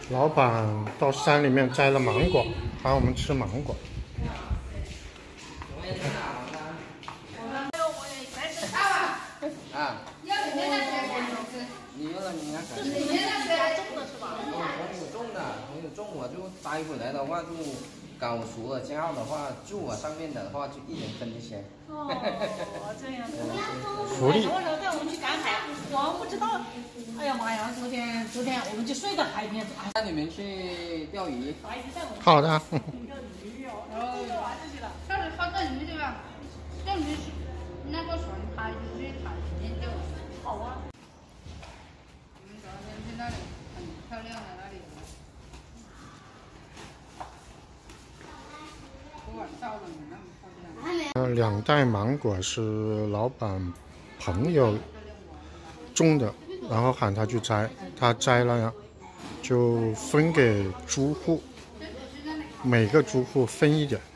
老板到山里面摘了芒果，喊我们吃芒果。 啊，你用了你那个， 这是你们那边种的是吧？ 朋友种我就带回来的话就搞熟了，这样的话就我上面的话就一人分一些。 哦，这样子。 福利。 什么时候带我们去赶海？我不知道。哎呀妈呀！昨天我们就睡在海边。 带你们去钓鱼。 好的。 钓鱼哦，然后钓完就去了。 但是他钓鱼对吧？钓鱼是那个船他就是海里面钓。 好啊。 我们昨天去那里很漂亮的那里。昨晚照的没那么漂亮。 2袋芒果是老板朋友种的，然后喊他去摘，他摘了呀，就分给租户，每个租户分一点。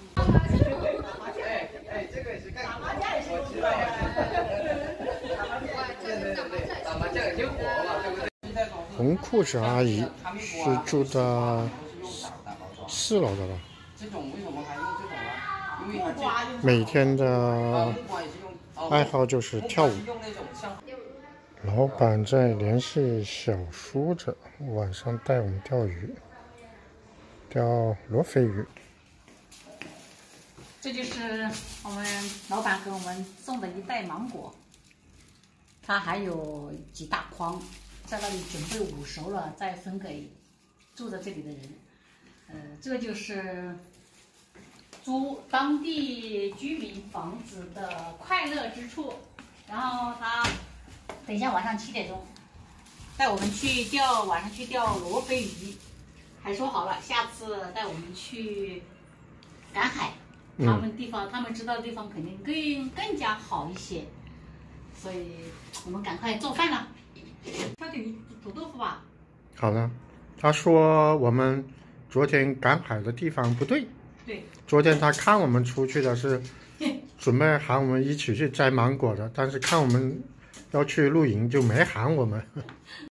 这个是干打麻将也是我知道打麻将也就火了，对不对？ 红裤子阿姨是住的4楼的吧？ 这种为什么还用这种啊？因为它每天的爱好就是跳舞。老板在联系小叔子，晚上带我们钓鱼，钓罗非鱼。 这就是我们老板给我们送的1袋芒果，他还有几大筐，在那里准备捂熟了再分给住在这里的人。这就是租当地居民房子的快乐之处。然后他等一下晚上7点钟带我们去晚上去钓罗非鱼，还说好了下次带我们去赶海。他们知道的地方肯定更加好一些，所以我们赶快做饭了。挑点鱼煮豆腐吧。 好的，他说我们昨天赶海的地方不对。 对。 昨天他看我们出去的是准备喊我们一起去摘芒果的，但是看我们要去露营就没喊我们。